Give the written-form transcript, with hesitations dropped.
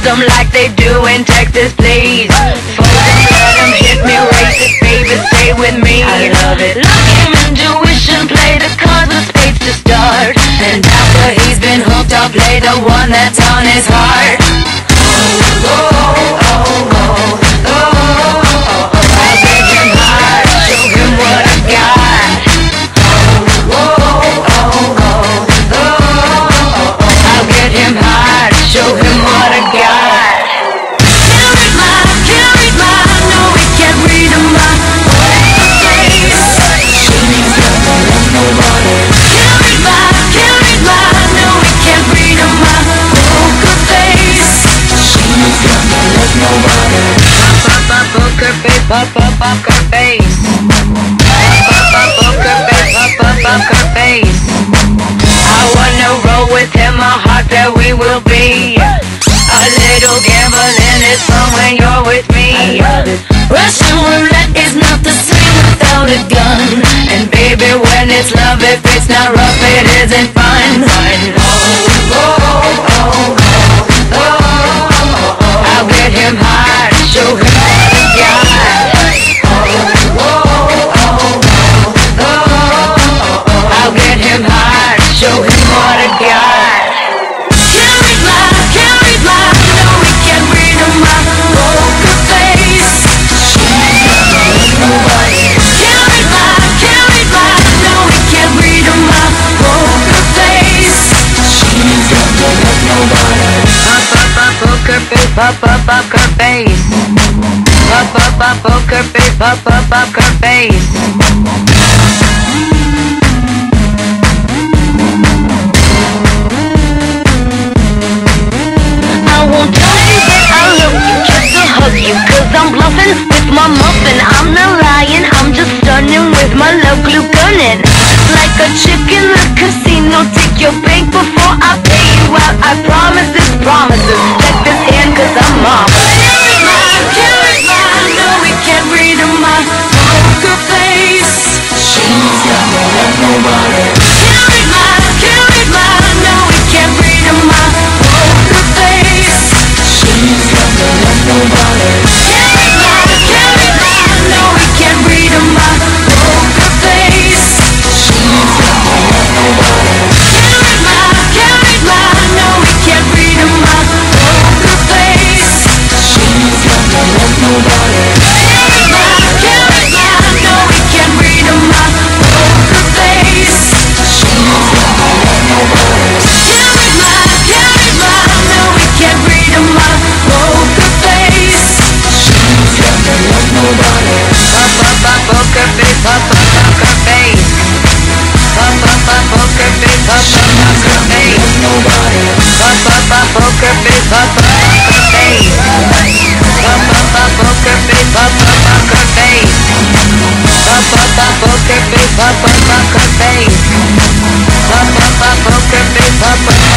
Fold them like they do in Texas, please. Fold them, let them hit me, raise it, baby, stay with me. I love it. Lock him intuition, play the cards with spades to start. And after he's been hooked, I'll play the one that's on his heart. Oh, oh, oh, oh, oh. I'll get him hard, show him what I got. Oh, oh, oh, oh, oh. I'll get him hard, show him what I got. Can't read mine, no, we can't read him my face. She's got to love nobody. Can't read mine, no, we can't read him my poker face. She's got to love nobody. Poker face, poker face. Poker face, poker face. I wanna roll with him, a heart that we will be. A little gambling is fun when you're with me. Russian roulette is not the same without a gun. And baby, when it's love, if it's not rough, it isn't fun. Oh, oh, oh, oh, oh. I'll get him hard, show him what I got. Oh, oh, oh, oh, oh. I'll get him hard, show him what I got. Can't read mine, no, we can't read him my poker face. She's got to love nobody. Can't read mine, no, we can't read him my poker face. She's got to love nobody. Poker face, poker face. Poker face, poker face. I won't tell you that I love you, just to hug you, cause I'm bluffing with my muffin. I'm not lying, I'm just stunning with my love glue gunning. Like a chick in the casino, take your bank before I pay you out. I promise this promises, check this hand cause I'm mom. Can't read mine, no, we can't read him my poker face. She's got to love nobody. Can't read mine, no, we can't read him my poker face. She's got to love nobody. Can't read mine, no, we can't read him my poker face. She's got to love nobody. Can't read mine, no, we can't read him my poker face. She's got to love nobody. Can't read mine, no, we can't read him my poker face. She's got to love nobody. Can't read mine, no, we can't read him my poker face. She's got to love nobody. Poker face, poker face. Poker face, poker face. Nobody. Poker face, poker face. Poker face, poker face. Poker face, poker face. Poker face, poker face.